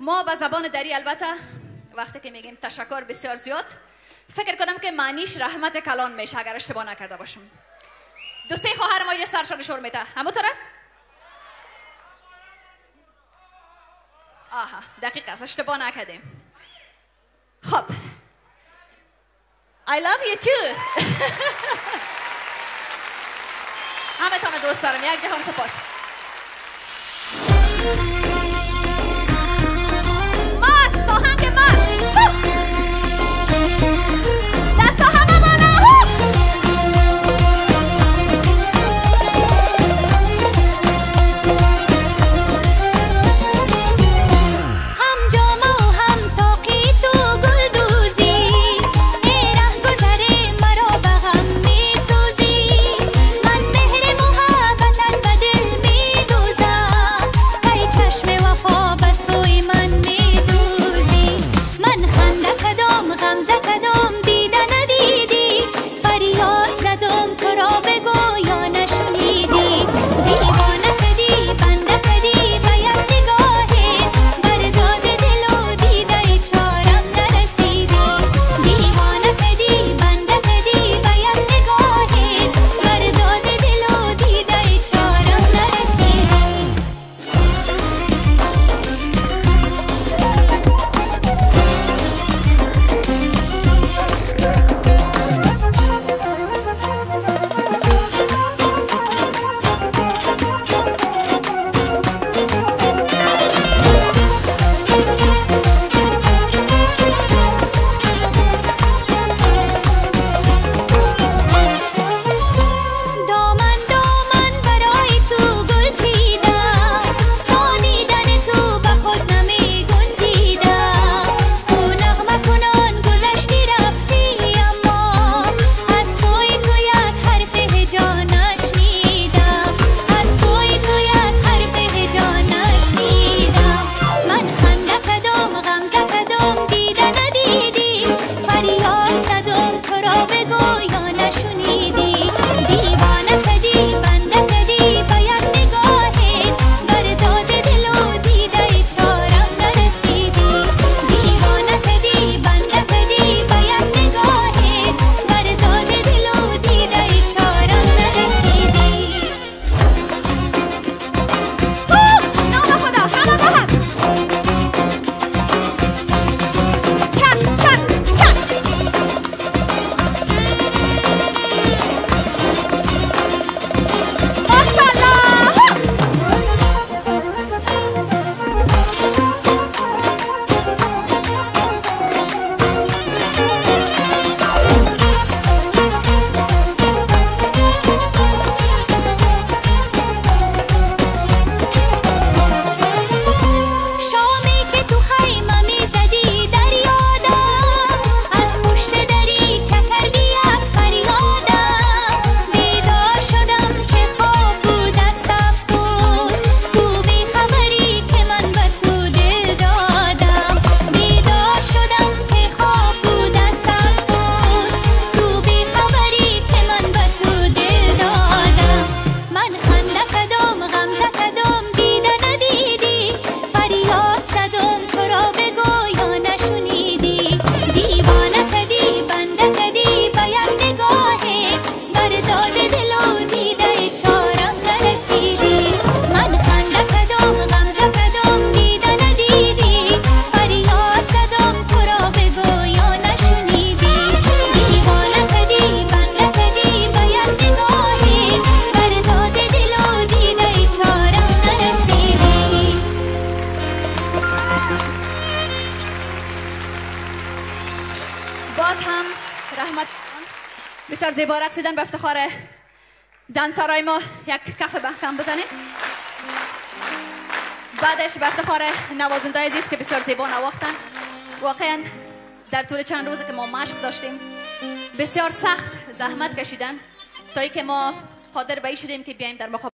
ما به زبان دری البته وقتی که میگیم تشکر بسیار زیاد فکر کنم که معنیش رحمت کلان میشه اگر اشتباه نکرده باشم. دو سه خواهر ما یه سرشان شور میته همونطور است؟ آها دقیق است اشتباه نکردیم. خب I love you too. همه تان دوست دارم. یک جهان سپاس. ماست آهنگ ماست دستا همه بالا هم جامه و هم تاقی تو گل دوزی ای ره گذره مرا به غم می سوزی من مهر محبتت به دل می دوزم ای چشم وفا به سوی من می دوزی من خنده کدام غمزه کدام دیده ندیدی فریاد زدم تو را بگو یا نشنیدی دیوانه کدی بنده کدی به یک نگاهی بر داد دل و دیده چارم نرسیدی دیوانه کدی بنده کدی به یک نگاهی بر داد دل و دیده چارم نرسیدی دامن دامن برای تو گل چیدم تا دیدن تو به خود نمی گنجیدم تو نغمه کنان گذشتی رفتی اما از سوی تو یک حرف هجا نشنیدم از سوی تو یک حرف هجا نشنیدم من خنده کدام غمزه کدام دیده ندیدی فریاد زدم تو را بگو یا نشنیدی دیوانه کدی بنده کدی به یک نگاهی بر داد دل و دیده چارم نرسیدی دیوانه کدی بنده کدی به یک نگاهی بر داد دل و دیده چارم نرسیدی نام خدا همه با هم چک چک چک ماشاءالله شامی که تو خیمه می زدی در یادم از پشت دری چه کردی یک فریادم بیدار شدم که خواب بود است افسوس تو بی خبری که من به تو دل دادم بیدار شدم که خواب بود است افسوس تو بی خبری که من به تو دل دادم من خنده کدام غمزه کدام دیده ندیدی فریاد زدم تو را بگو یا نشنیدی دیوانه کدی بنده کدی به یک نگاهی بر داد دل و دیده چارم نرسیدی من خنده کدام غمزه کدام دیده ندیدی فریاد زدم تو را بگو یا نشنیدی دیوانه کدی بنده کدی به یک نگاهی بر داد دل و دیده چارم نرسیدی باز هم رحمت بسیار زیبا رقصیدن به افتخار دنسرای ما یک کف محکم بزنید. بعدش به افتخار نوازنده عزیز که بسیار زیبا نواختن. واقعا در طول چند روزه که ما مشق داشتیم بسیار سخت زحمت کشیدن تا ای که ما قادر به این شدیم که بیایم در مقابل